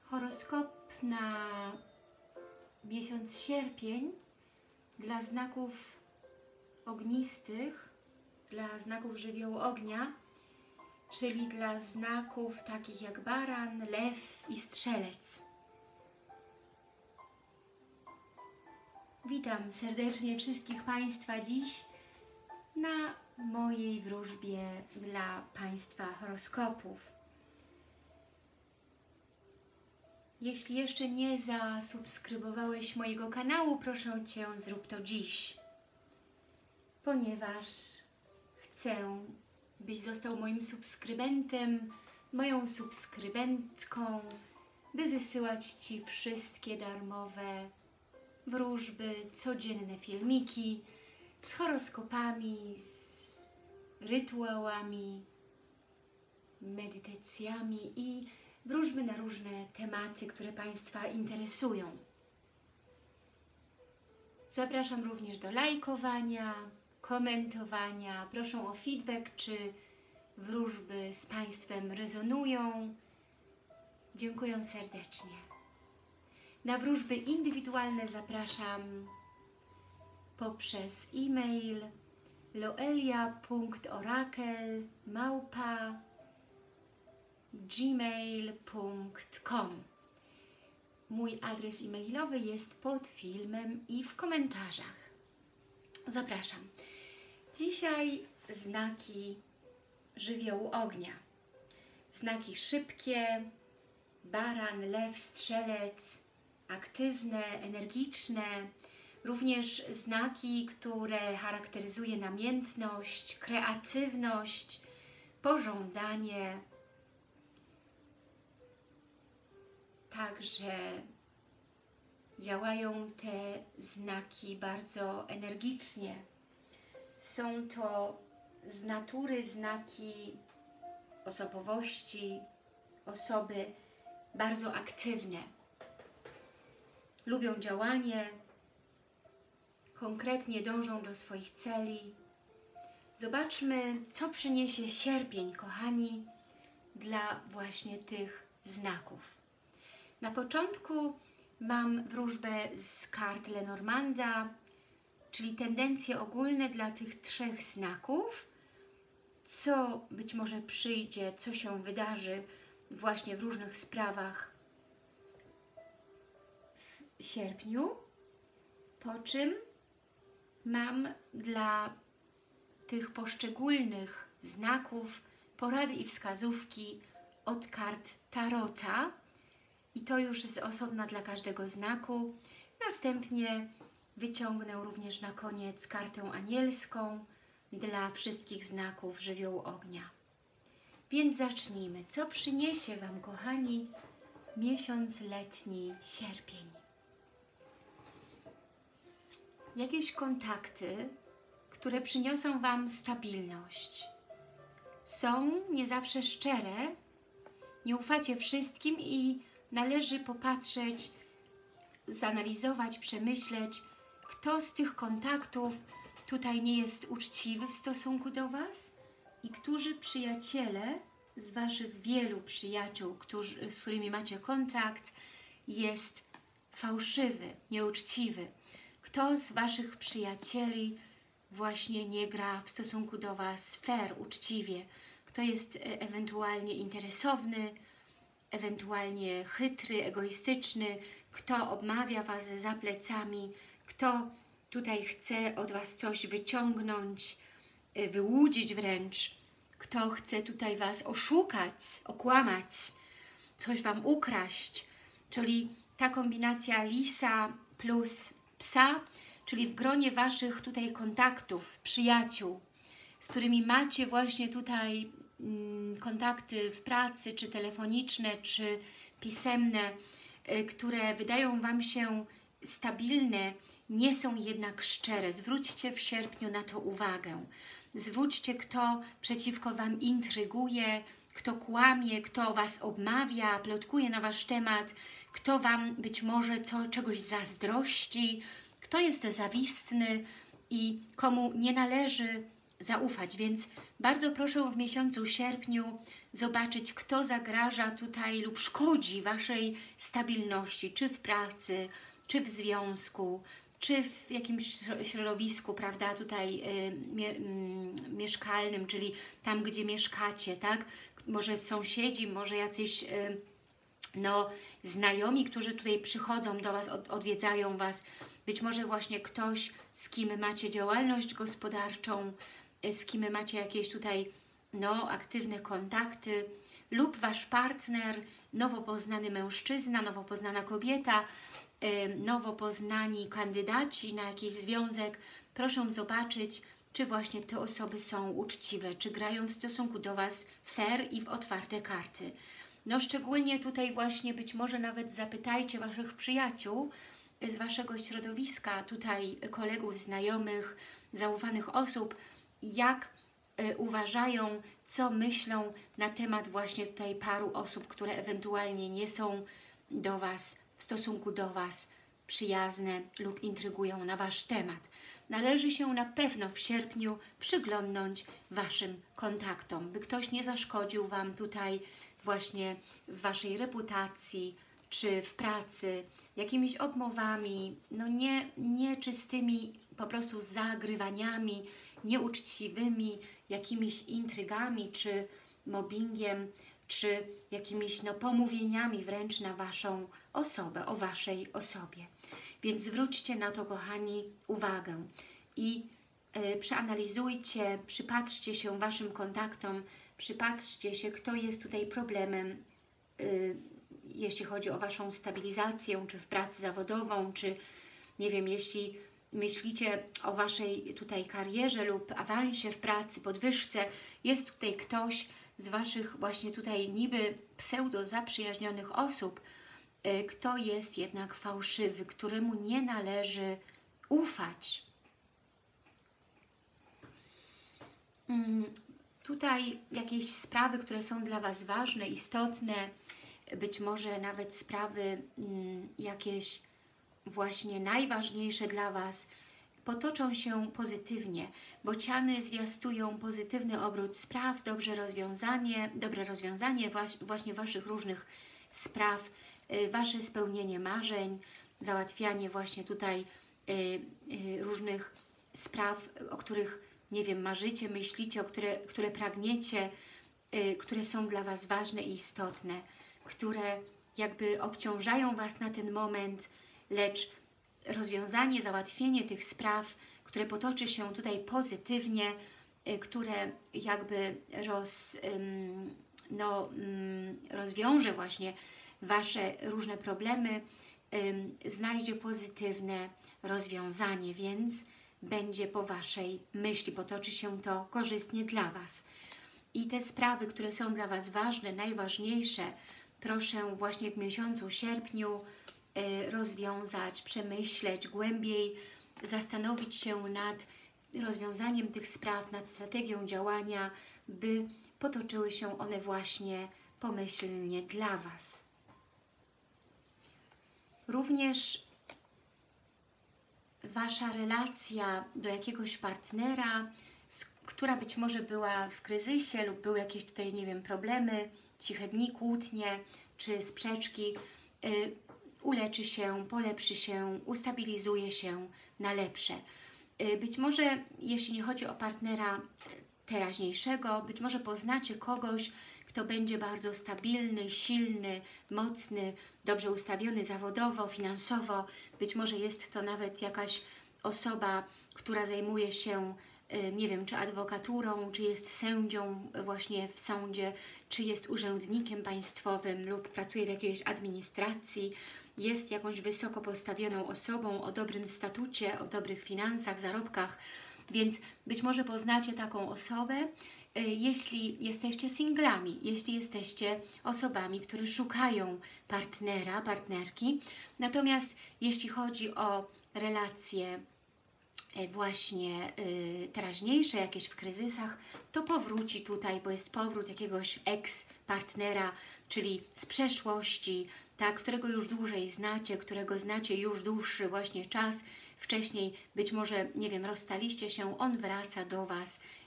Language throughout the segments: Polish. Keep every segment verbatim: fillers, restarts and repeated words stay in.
Horoskop na miesiąc sierpień dla znaków ognistych, dla znaków żywiołu ognia, czyli dla znaków takich jak baran, lew i strzelec. Witam serdecznie wszystkich Państwa dziś na mojej wróżbie dla Państwa horoskopów. Jeśli jeszcze nie zasubskrybowałeś mojego kanału, proszę Cię, zrób to dziś, ponieważ chcę, byś został moim subskrybentem, moją subskrybentką, by wysyłać Ci wszystkie darmowe wróżby, codzienne filmiki z horoskopami, z rytuałami, medytacjami i wróżby na różne tematy, które Państwa interesują. Zapraszam również do lajkowania, komentowania. Proszę o feedback, czy wróżby z Państwem rezonują. Dziękuję serdecznie. Na wróżby indywidualne zapraszam poprzez e-mail loelia punkt orakel małpa gmail punkt com. Mój adres e-mailowy jest pod filmem i w komentarzach. Zapraszam. Dzisiaj znaki żywiołu ognia. Znaki szybkie, baran, lew, strzelec, aktywne, energiczne. Również znaki, które charakteryzuje namiętność, kreatywność, pożądanie. Także działają te znaki bardzo energicznie. Są to z natury znaki osobowości, osoby bardzo aktywne. Lubią działanie, konkretnie dążą do swoich celi. Zobaczmy, co przyniesie sierpień, kochani, dla właśnie tych znaków. Na początku mam wróżbę z kart Lenormanda, czyli tendencje ogólne dla tych trzech znaków, co być może przyjdzie, co się wydarzy właśnie w różnych sprawach w sierpniu, po czym mam dla tych poszczególnych znaków porady i wskazówki od kart Tarota i to już z osobna dla każdego znaku. Następnie wyciągnę również na koniec kartę anielską dla wszystkich znaków żywiołu ognia. Więc zacznijmy. Co przyniesie Wam, kochani, miesiąc letni, sierpień? Jakieś kontakty, które przyniosą Wam stabilność. Są nie zawsze szczere, nie ufacie wszystkim i należy popatrzeć, zanalizować, przemyśleć, kto z tych kontaktów tutaj nie jest uczciwy w stosunku do Was i którzy przyjaciele z Waszych wielu przyjaciół, którzy, z którymi macie kontakt, jest fałszywy, nieuczciwy. Kto z Waszych przyjacieli właśnie nie gra w stosunku do Was fair, uczciwie. Kto jest ewentualnie interesowny, ewentualnie chytry, egoistyczny, kto obmawia Was za plecami, kto tutaj chce od Was coś wyciągnąć, wyłudzić wręcz, kto chce tutaj Was oszukać, okłamać, coś Wam ukraść, czyli ta kombinacja lisa plus psa, czyli w gronie Waszych tutaj kontaktów, przyjaciół, z którymi macie właśnie tutaj mm, kontakty w pracy, czy telefoniczne, czy pisemne, y, które wydają Wam się stabilne, nie są jednak szczere. Zwróćcie w sierpniu na to uwagę. Zwróćcie, kto przeciwko Wam intryguje, kto kłamie, kto Was obmawia, plotkuje na Wasz temat, kto Wam być może co, czegoś zazdrości, kto jest zawistny i komu nie należy zaufać, więc bardzo proszę w miesiącu sierpniu zobaczyć, kto zagraża tutaj lub szkodzi Waszej stabilności, czy w pracy, czy w związku, czy w jakimś środowisku, prawda, tutaj y, mie, y, mieszkalnym, czyli tam, gdzie mieszkacie, tak? Może sąsiedzi, może jacyś y, no, znajomi, którzy tutaj przychodzą do Was, od, odwiedzają Was, być może właśnie ktoś, z kim macie działalność gospodarczą, z kim macie jakieś tutaj no, aktywne kontakty, lub Wasz partner, nowo poznany mężczyzna, nowo poznana kobieta, yy, nowo poznani kandydaci na jakiś związek. Proszę zobaczyć, czy właśnie te osoby są uczciwe, czy grają w stosunku do Was fair i w otwarte karty. No szczególnie tutaj właśnie być może nawet zapytajcie Waszych przyjaciół z Waszego środowiska, tutaj kolegów, znajomych, zaufanych osób, jak y, uważają, co myślą na temat właśnie tutaj paru osób, które ewentualnie nie są do Was, w stosunku do Was przyjazne lub intrygują na Wasz temat. Należy się na pewno w sierpniu przyglądnąć Waszym kontaktom, by ktoś nie zaszkodził Wam tutaj właśnie w Waszej reputacji, czy w pracy, jakimiś obmowami, no nie, nieczystymi po prostu zagrywaniami, nieuczciwymi, jakimiś intrygami, czy mobbingiem, czy jakimiś no, pomówieniami wręcz na Waszą osobę, o Waszej osobie. Więc zwróćcie na to, kochani, uwagę i y, przeanalizujcie, przypatrzcie się Waszym kontaktom, przypatrzcie się, kto jest tutaj problemem, y, jeśli chodzi o Waszą stabilizację, czy w pracy zawodową, czy nie wiem, jeśli myślicie o Waszej tutaj karierze lub awansie w pracy, podwyżce, jest tutaj ktoś z Waszych właśnie tutaj niby pseudo zaprzyjaźnionych osób, y, kto jest jednak fałszywy, któremu nie należy ufać. Mm. Tutaj jakieś sprawy, które są dla Was ważne, istotne, być może nawet sprawy mm, jakieś właśnie najważniejsze dla Was, potoczą się pozytywnie. Bociany zwiastują pozytywny obrót spraw, dobrze rozwiązanie, dobre rozwiązanie właśnie Waszych różnych spraw, Wasze spełnienie marzeń, załatwianie właśnie tutaj y, y, różnych spraw, o których nie wiem, marzycie, myślicie, o które, które pragniecie, y, które są dla Was ważne i istotne, które jakby obciążają Was na ten moment, lecz rozwiązanie, załatwienie tych spraw, które potoczy się tutaj pozytywnie, y, które jakby roz, ym, no, ym, rozwiąże właśnie Wasze różne problemy, ym, znajdzie pozytywne rozwiązanie, więc będzie po Waszej myśli, potoczy się to korzystnie dla Was. I te sprawy, które są dla Was ważne, najważniejsze, proszę właśnie w miesiącu sierpniu y, rozwiązać, przemyśleć głębiej, zastanowić się nad rozwiązaniem tych spraw, nad strategią działania, by potoczyły się one właśnie pomyślnie dla Was. Również Wasza relacja do jakiegoś partnera, która być może była w kryzysie lub były jakieś tutaj, nie wiem, problemy, ciche dni, kłótnie czy sprzeczki, yy, uleczy się, polepszy się, ustabilizuje się na lepsze. Yy, być może, jeśli nie chodzi o partnera teraźniejszego, być może poznacie kogoś, kto będzie bardzo stabilny, silny, mocny, dobrze ustawiony zawodowo, finansowo. Być może jest to nawet jakaś osoba, która zajmuje się, nie wiem, czy adwokaturą, czy jest sędzią właśnie w sądzie, czy jest urzędnikiem państwowym lub pracuje w jakiejś administracji, jest jakąś wysoko postawioną osobą o dobrym statucie, o dobrych finansach, zarobkach, więc być może poznacie taką osobę, jeśli jesteście singlami, jeśli jesteście osobami, które szukają partnera, partnerki. Natomiast jeśli chodzi o relacje właśnie teraźniejsze, jakieś w kryzysach, to powróci tutaj, bo jest powrót jakiegoś ex-partnera, czyli z przeszłości, tak, którego już dłużej znacie, którego znacie już dłuższy właśnie czas. Wcześniej być może, nie wiem, rozstaliście się, on wraca do Was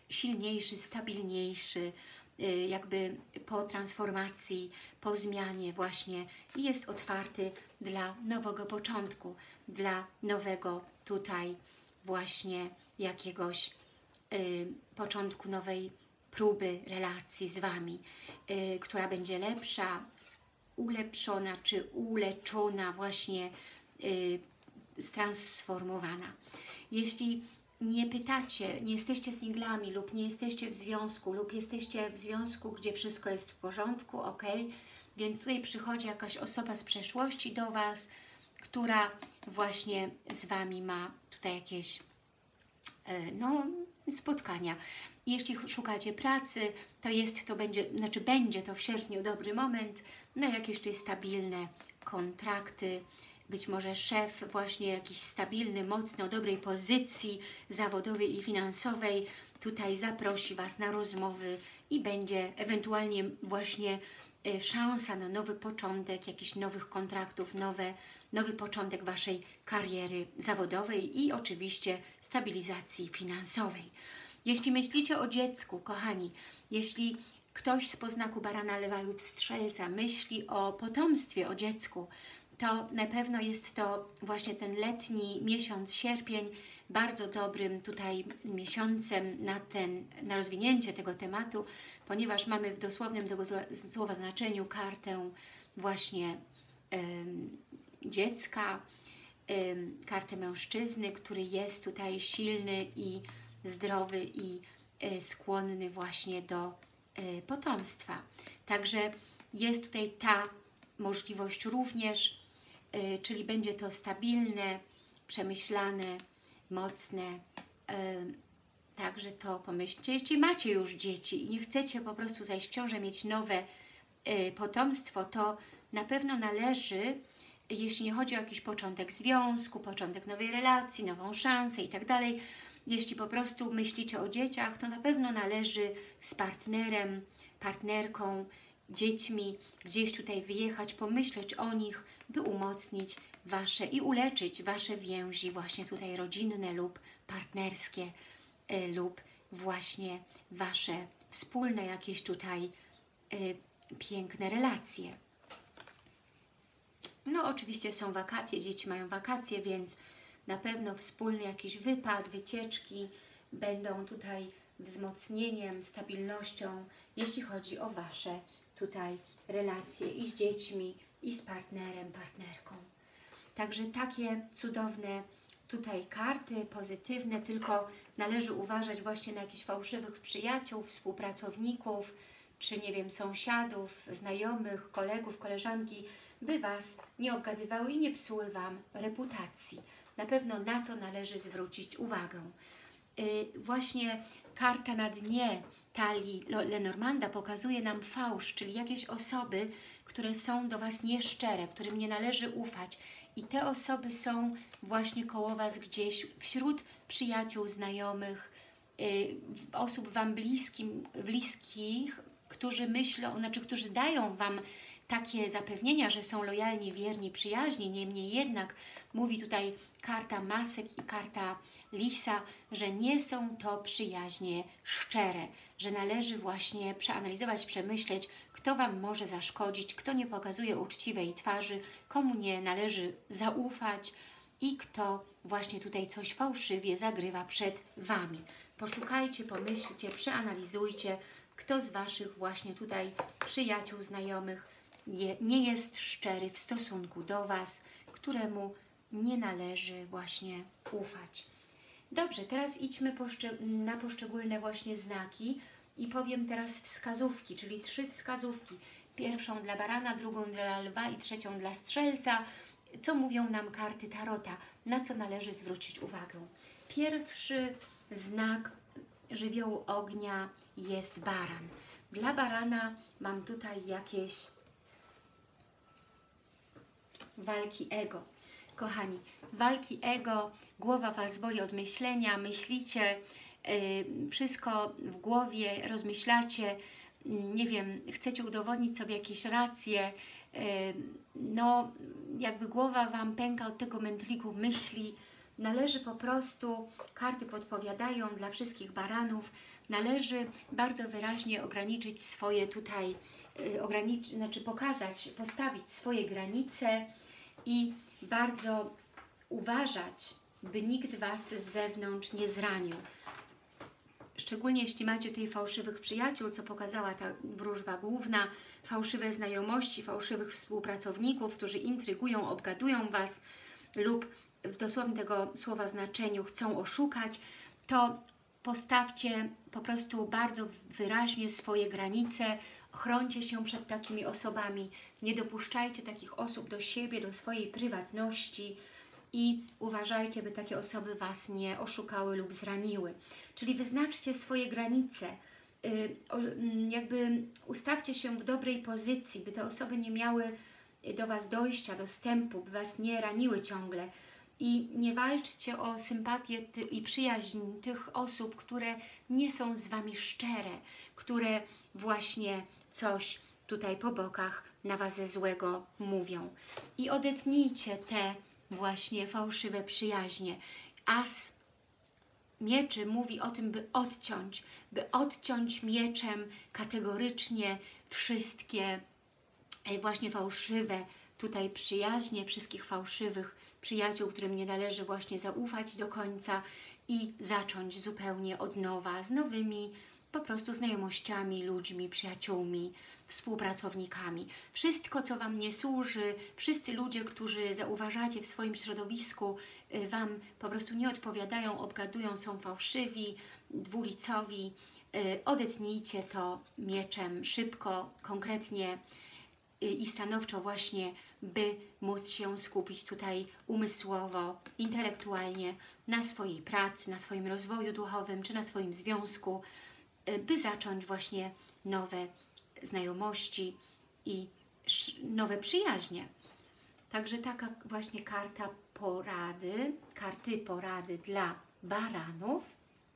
silniejszy, stabilniejszy, jakby po transformacji, po zmianie właśnie i jest otwarty dla nowego początku, dla nowego tutaj właśnie jakiegoś y, początku nowej próby relacji z Wami, y, która będzie lepsza, ulepszona czy uleczona, właśnie y, stransformowana. Jeśli nie pytacie, nie jesteście singlami lub nie jesteście w związku lub jesteście w związku, gdzie wszystko jest w porządku, ok, więc tutaj przychodzi jakaś osoba z przeszłości do Was, która właśnie z Wami ma tutaj jakieś no, spotkania. Jeśli szukacie pracy, to jest to, będzie, znaczy będzie to w sierpniu dobry moment na jakieś tutaj stabilne kontrakty, być może szef właśnie jakiś stabilny, mocno, dobrej pozycji zawodowej i finansowej tutaj zaprosi Was na rozmowy i będzie ewentualnie właśnie szansa na nowy początek, jakichś nowych kontraktów, nowe, nowy początek Waszej kariery zawodowej i oczywiście stabilizacji finansowej. Jeśli myślicie o dziecku, kochani, jeśli ktoś z poznaku barana, lewa lub strzelca myśli o potomstwie, o dziecku, to na pewno jest to właśnie ten letni miesiąc, sierpień, bardzo dobrym tutaj miesiącem na, ten, na rozwinięcie tego tematu, ponieważ mamy w dosłownym tego słowa znaczeniu kartę właśnie ym, dziecka, ym, kartę mężczyzny, który jest tutaj silny i zdrowy i y, skłonny właśnie do y, potomstwa. Także jest tutaj ta możliwość również, y, czyli będzie to stabilne, przemyślane, mocne. Y, także to pomyślcie. Jeśli macie już dzieci i nie chcecie po prostu zajść w ciążę, mieć nowe y, potomstwo, to na pewno należy, jeśli nie chodzi o jakiś początek związku, początek nowej relacji, nową szansę i tak dalej, jeśli po prostu myślicie o dzieciach, to na pewno należy z partnerem, partnerką, dziećmi gdzieś tutaj wyjechać, pomyśleć o nich, by umocnić Wasze i uleczyć Wasze więzi właśnie tutaj rodzinne lub partnerskie y, lub właśnie Wasze wspólne jakieś tutaj y, piękne relacje. No oczywiście są wakacje, dzieci mają wakacje, więc na pewno wspólny jakiś wypad, wycieczki będą tutaj wzmocnieniem, stabilnością, jeśli chodzi o Wasze tutaj relacje i z dziećmi, i z partnerem, partnerką. Także takie cudowne tutaj karty, pozytywne, tylko należy uważać właśnie na jakichś fałszywych przyjaciół, współpracowników, czy nie wiem, sąsiadów, znajomych, kolegów, koleżanki, by Was nie obgadywały i nie psuły Wam reputacji. Na pewno na to należy zwrócić uwagę. Yy, właśnie karta na dnie talii Lenormanda pokazuje nam fałsz, czyli jakieś osoby, które są do Was nieszczere, którym nie należy ufać. I te osoby są właśnie koło Was gdzieś wśród przyjaciół, znajomych, yy, osób Wam bliskim, bliskich, którzy myślą, znaczy którzy dają Wam takie zapewnienia, że są lojalni, wierni, przyjaźni, niemniej jednak mówi tutaj karta masek i karta lisa, że nie są to przyjaźnie szczere, że należy właśnie przeanalizować, przemyśleć, kto Wam może zaszkodzić, kto nie pokazuje uczciwej twarzy, komu nie należy zaufać i kto właśnie tutaj coś fałszywie zagrywa przed Wami. Poszukajcie, pomyślcie, przeanalizujcie, kto z Waszych właśnie tutaj przyjaciół, znajomych Je, nie jest szczery w stosunku do Was, któremu nie należy właśnie ufać. Dobrze, teraz idźmy poszczeg na poszczególne właśnie znaki i powiem teraz wskazówki, czyli trzy wskazówki. Pierwszą dla barana, drugą dla lwa i trzecią dla strzelca. Co mówią nam karty tarota? Na co należy zwrócić uwagę? Pierwszy znak żywiołu ognia jest baran. Dla barana mam tutaj jakieś walki ego. Kochani, walki ego, głowa Was boli od myślenia, myślicie, yy, wszystko w głowie, rozmyślacie, yy, nie wiem, chcecie udowodnić sobie jakieś racje, yy, no jakby głowa Wam pęka od tego mętliku myśli. Należy po prostu, karty podpowiadają dla wszystkich baranów, należy bardzo wyraźnie ograniczyć swoje tutaj, ograniczyć, znaczy pokazać, postawić swoje granice i bardzo uważać, by nikt Was z zewnątrz nie zranił. Szczególnie jeśli macie tutaj fałszywych przyjaciół, co pokazała ta wróżba główna, fałszywe znajomości, fałszywych współpracowników, którzy intrygują, obgadują Was lub w dosłownym tego słowa znaczeniu chcą oszukać, to postawcie po prostu bardzo wyraźnie swoje granice, chrońcie się przed takimi osobami, nie dopuszczajcie takich osób do siebie, do swojej prywatności i uważajcie, by takie osoby Was nie oszukały lub zraniły. Czyli wyznaczcie swoje granice, jakby ustawcie się w dobrej pozycji, by te osoby nie miały do Was dojścia, dostępu, by Was nie raniły ciągle. I nie walczcie o sympatię i przyjaźń tych osób, które nie są z Wami szczere, które właśnie coś tutaj po bokach na Was ze złego mówią. I odetnijcie te właśnie fałszywe przyjaźnie. As mieczy mówi o tym, by odciąć, by odciąć mieczem kategorycznie wszystkie właśnie fałszywe tutaj przyjaźnie, wszystkich fałszywych przyjaciół, którym nie należy właśnie zaufać do końca i zacząć zupełnie od nowa z nowymi po prostu znajomościami, ludźmi, przyjaciółmi, współpracownikami. Wszystko, co Wam nie służy, wszyscy ludzie, którzy zauważacie w swoim środowisku, Wam po prostu nie odpowiadają, obgadują, są fałszywi, dwulicowi, odetnijcie to mieczem szybko, konkretnie i stanowczo właśnie, by móc się skupić tutaj umysłowo, intelektualnie na swojej pracy, na swoim rozwoju duchowym, czy na swoim związku, by zacząć właśnie nowe znajomości i nowe przyjaźnie. Także taka właśnie karta porady, karty porady dla baranów.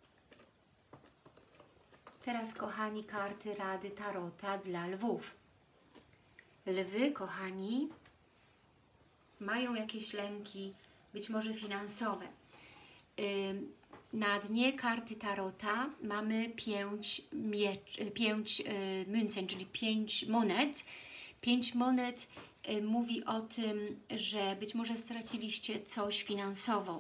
Teraz, kochani, karty rady tarota dla lwów. Lwy, kochani, mają jakieś lęki, być może finansowe. Na dnie karty tarota mamy pięć, miecz, pięć münzen, czyli pięć monet. Pięć monet mówi o tym, że być może straciliście coś finansowo.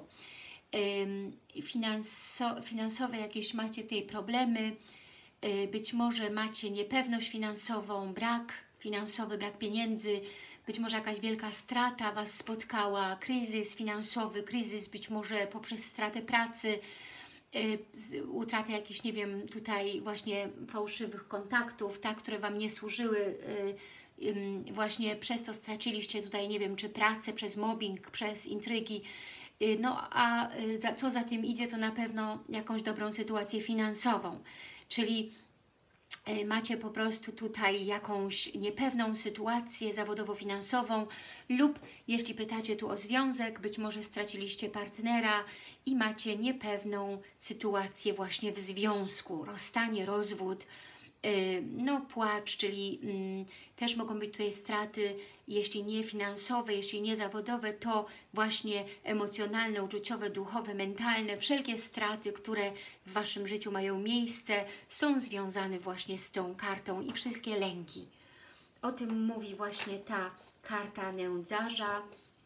Finanso, finansowe jakieś macie tutaj problemy, być może macie niepewność finansową, brak finansowy, brak pieniędzy, być może jakaś wielka strata Was spotkała, kryzys finansowy, kryzys być może poprzez stratę pracy, yy, utratę jakichś, nie wiem, tutaj właśnie fałszywych kontaktów, tak, które Wam nie służyły, yy, yy, właśnie przez to straciliście tutaj, nie wiem, czy pracę, przez mobbing, przez intrygi, yy, no a yy, za, co za tym idzie, to na pewno jakąś dobrą sytuację finansową, czyli macie po prostu tutaj jakąś niepewną sytuację zawodowo-finansową lub jeśli pytacie tu o związek, być może straciliście partnera i macie niepewną sytuację właśnie w związku, rozstanie, rozwód, no płacz, czyli też mogą być tutaj straty, jeśli nie finansowe, jeśli nie zawodowe, to właśnie emocjonalne, uczuciowe, duchowe, mentalne, wszelkie straty, które w Waszym życiu mają miejsce, są związane właśnie z tą kartą i wszystkie lęki. O tym mówi właśnie ta karta nędzarza.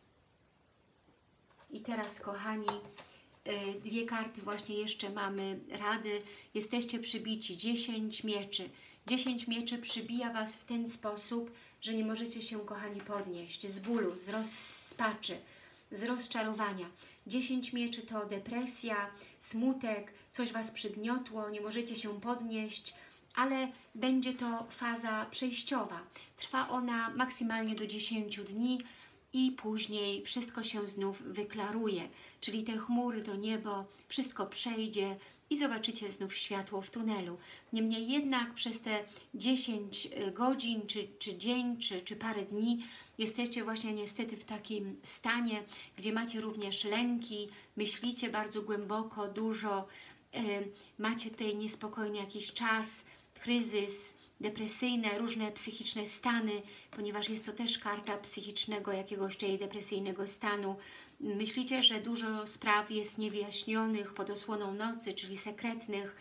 I teraz, kochani, dwie karty właśnie jeszcze mamy rady. Jesteście przybici, dziesięć mieczy. dziesięć mieczy przybija Was w ten sposób, że nie możecie się, kochani, podnieść z bólu, z rozpaczy, z rozczarowania. dziesięć mieczy to depresja, smutek, coś Was przygniotło, nie możecie się podnieść, ale będzie to faza przejściowa. Trwa ona maksymalnie do dziesięciu dni i później wszystko się znów wyklaruje, czyli te chmury, to niebo, wszystko przejdzie i zobaczycie znów światło w tunelu. Niemniej jednak przez te dziesięć godzin, czy, czy dzień, czy, czy parę dni jesteście właśnie niestety w takim stanie, gdzie macie również lęki, myślicie bardzo głęboko, dużo, yy, macie tutaj niespokojny jakiś czas, kryzys, depresyjne, różne psychiczne stany, ponieważ jest to też karta psychicznego jakiegoś tutaj depresyjnego stanu. Myślicie, że dużo spraw jest niewyjaśnionych pod osłoną nocy, czyli sekretnych.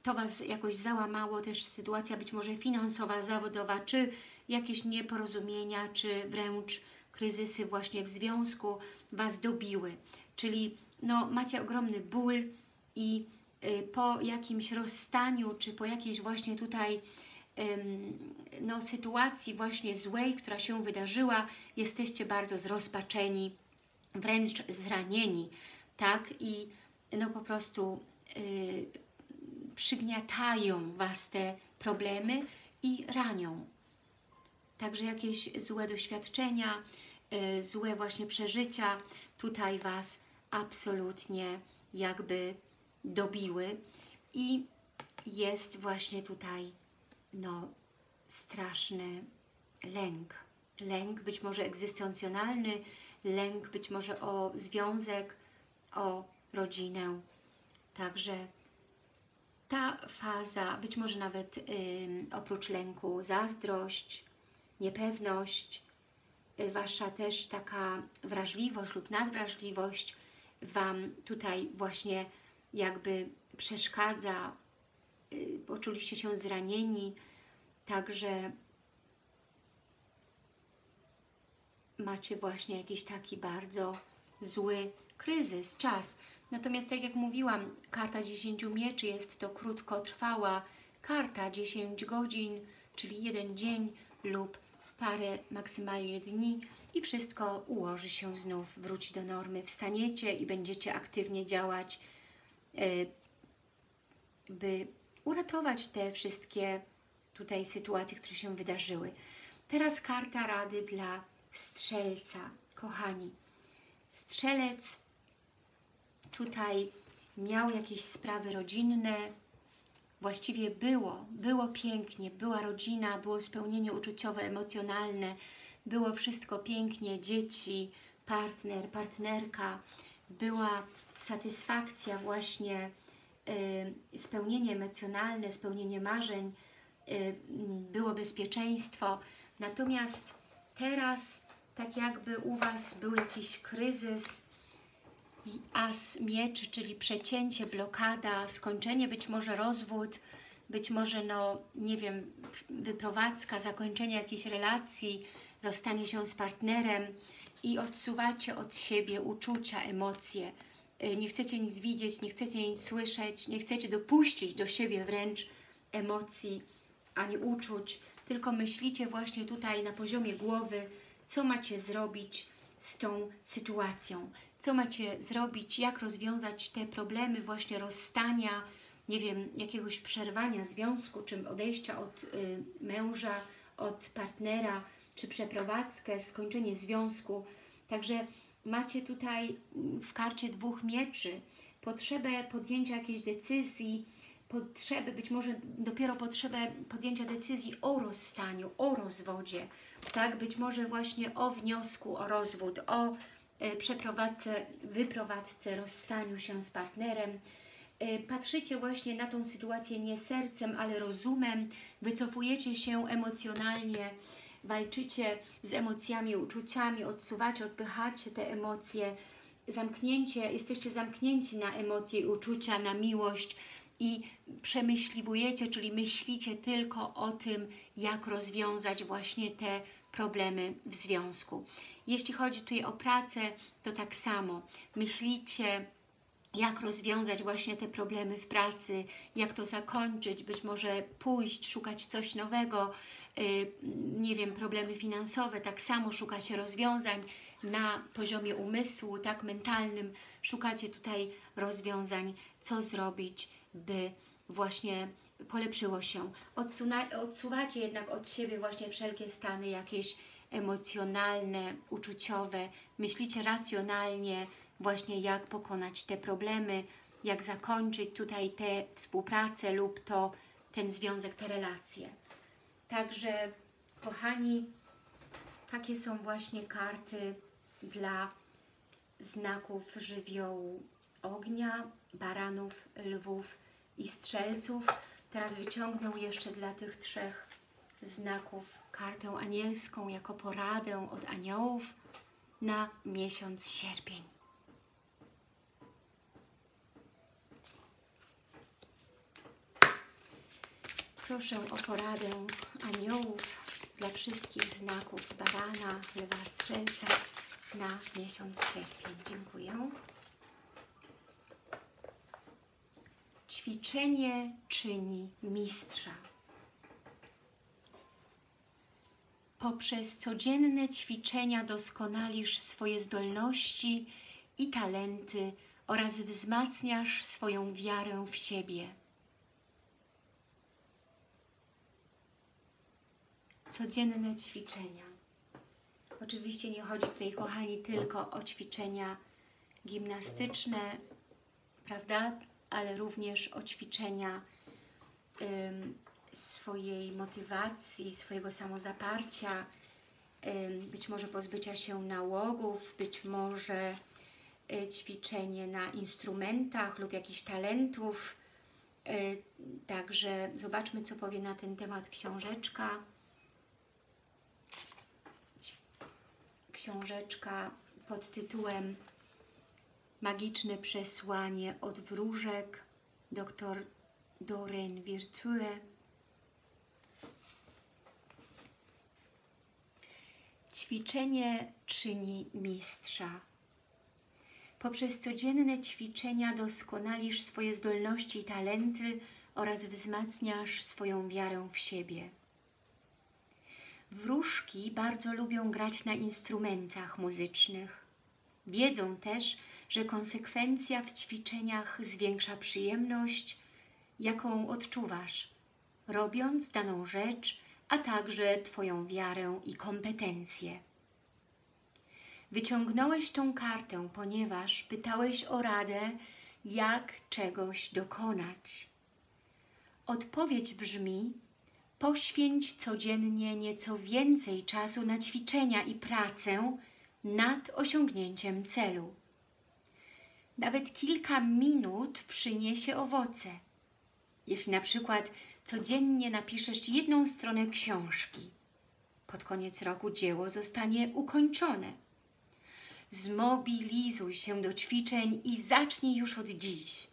to Was jakoś załamało, też sytuacja być może finansowa, zawodowa, czy jakieś nieporozumienia, czy wręcz kryzysy właśnie w związku Was dobiły. Czyli no, macie ogromny ból i y, po jakimś rozstaniu, czy po jakiejś właśnie tutaj ym, no, sytuacji właśnie złej, która się wydarzyła, jesteście bardzo zrozpaczeni, wręcz zranieni, tak? I no po prostu y, przygniatają Was te problemy i ranią. Także jakieś złe doświadczenia, y, złe właśnie przeżycia tutaj Was absolutnie jakby dobiły i jest właśnie tutaj no straszny lęk. Lęk być może egzystencjonalny, lęk być może o związek, o rodzinę. Także ta faza, być może nawet yy, oprócz lęku, zazdrość, niepewność, yy, Wasza też taka wrażliwość lub nadwrażliwość Wam tutaj właśnie jakby przeszkadza, yy, poczuliście się zranieni, także macie właśnie jakiś taki bardzo zły kryzys, czas. Natomiast tak jak mówiłam, karta dziesięciu mieczy jest to krótkotrwała karta, dziesięć godzin, czyli jeden dzień lub parę maksymalnie dni i wszystko ułoży się znów, wróci do normy. Wstaniecie i będziecie aktywnie działać, by uratować te wszystkie tutaj sytuacje, które się wydarzyły. Teraz karta rady dla Strzelca. Kochani, Strzelec tutaj miał jakieś sprawy rodzinne, właściwie było, było pięknie, była rodzina, było spełnienie uczuciowe, emocjonalne, było wszystko pięknie, dzieci, partner, partnerka, była satysfakcja właśnie, y, spełnienie emocjonalne, spełnienie marzeń, y, było bezpieczeństwo, natomiast teraz tak jakby u Was był jakiś kryzys, as mieczy, czyli przecięcie, blokada, skończenie, być może rozwód, być może, no nie wiem, wyprowadzka, zakończenie jakiejś relacji, rozstanie się z partnerem i odsuwacie od siebie uczucia, emocje. Nie chcecie nic widzieć, nie chcecie nic słyszeć, nie chcecie dopuścić do siebie wręcz emocji ani uczuć, tylko myślicie właśnie tutaj na poziomie głowy, co macie zrobić z tą sytuacją, co macie zrobić, jak rozwiązać te problemy właśnie rozstania, nie wiem, jakiegoś przerwania związku, czy odejścia od y, męża, od partnera, czy przeprowadzkę, skończenie związku. Także macie tutaj w karcie dwóch mieczy potrzebę podjęcia jakiejś decyzji, potrzebę, być może dopiero potrzebę podjęcia decyzji o rozstaniu, o rozwodzie, tak, być może właśnie o wniosku o rozwód, o e, przeprowadzce, wyprowadzce, rozstaniu się z partnerem. E, patrzycie właśnie na tą sytuację nie sercem, ale rozumem, wycofujecie się emocjonalnie, walczycie z emocjami, uczuciami, odsuwacie, odpychacie te emocje, zamknięcie, jesteście zamknięci na emocje i uczucia, na miłość i przemyśliwujecie, czyli myślicie tylko o tym, jak rozwiązać właśnie te problemy w związku. Jeśli chodzi tutaj o pracę, to tak samo. Myślicie, jak rozwiązać właśnie te problemy w pracy, jak to zakończyć, być może pójść, szukać coś nowego, yy, nie wiem, problemy finansowe, tak samo szukacie rozwiązań na poziomie umysłu, tak, mentalnym, szukacie tutaj rozwiązań, co zrobić, by właśnie polepszyło się. Odsuna odsuwacie jednak od siebie właśnie wszelkie stany jakieś emocjonalne, uczuciowe, myślicie racjonalnie właśnie jak pokonać te problemy, jak zakończyć tutaj tę współpracę lub to ten związek, te relacje. Także kochani, takie są właśnie karty dla znaków żywiołu ognia, baranów, lwów i strzelców. Teraz wyciągnę jeszcze dla tych trzech znaków kartę anielską jako poradę od aniołów na miesiąc sierpień. Proszę o poradę aniołów dla wszystkich znaków barana, lewa, strzelca na miesiąc sierpień. Dziękuję. Ćwiczenie czyni mistrza. Poprzez codzienne ćwiczenia doskonalisz swoje zdolności i talenty oraz wzmacniasz swoją wiarę w siebie. Codzienne ćwiczenia. Oczywiście nie chodzi tutaj, kochani, tylko o ćwiczenia gimnastyczne, prawda? Ale również o ćwiczenia ym, swojej motywacji, swojego samozaparcia, ym, być może pozbycia się nałogów, być może y, ćwiczenie na instrumentach lub jakichś talentów. Y, także zobaczmy, co powie na ten temat książeczka. Książeczka pod tytułem Magiczne przesłanie od wróżek, dr Doreen Virtue. Ćwiczenie czyni mistrza. Poprzez codzienne ćwiczenia doskonalisz swoje zdolności i talenty oraz wzmacniasz swoją wiarę w siebie. Wróżki bardzo lubią grać na instrumentach muzycznych. Wiedzą też, że konsekwencja w ćwiczeniach zwiększa przyjemność, jaką odczuwasz, robiąc daną rzecz, a także Twoją wiarę i kompetencje. Wyciągnąłeś tą kartę, ponieważ pytałeś o radę, jak czegoś dokonać. Odpowiedź brzmi: poświęć codziennie nieco więcej czasu na ćwiczenia i pracę nad osiągnięciem celu. Nawet kilka minut przyniesie owoce. Jeśli na przykład codziennie napiszesz jedną stronę książki, pod koniec roku dzieło zostanie ukończone. Zmobilizuj się do ćwiczeń i zacznij już od dziś.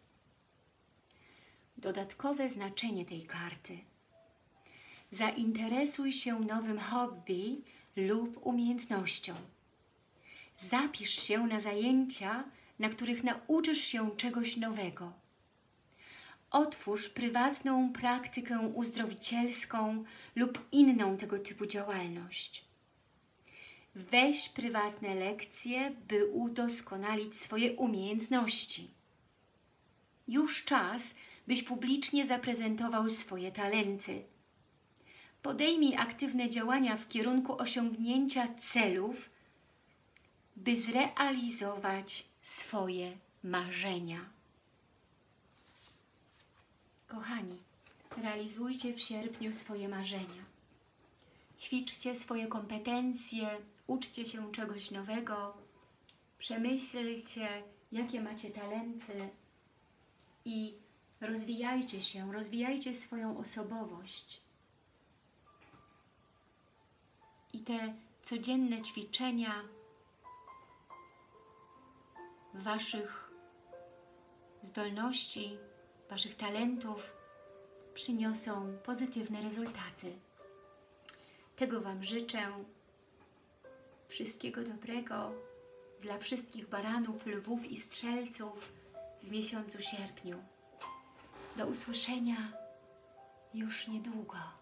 Dodatkowe znaczenie tej karty. Zainteresuj się nowym hobby lub umiejętnością. Zapisz się na zajęcia, na których nauczysz się czegoś nowego. Otwórz prywatną praktykę uzdrowicielską lub inną tego typu działalność. Weź prywatne lekcje, by udoskonalić swoje umiejętności. Już czas, byś publicznie zaprezentował swoje talenty. Podejmij aktywne działania w kierunku osiągnięcia celów, by zrealizować swoje marzenia. Kochani, realizujcie w sierpniu swoje marzenia. Ćwiczcie swoje kompetencje, uczcie się czegoś nowego, przemyślcie, jakie macie talenty i rozwijajcie się, rozwijajcie swoją osobowość. I te codzienne ćwiczenia Waszych zdolności, Waszych talentów przyniosą pozytywne rezultaty. Tego Wam życzę. Wszystkiego dobrego dla wszystkich baranów, lwów i strzelców w miesiącu sierpniu. Do usłyszenia już niedługo.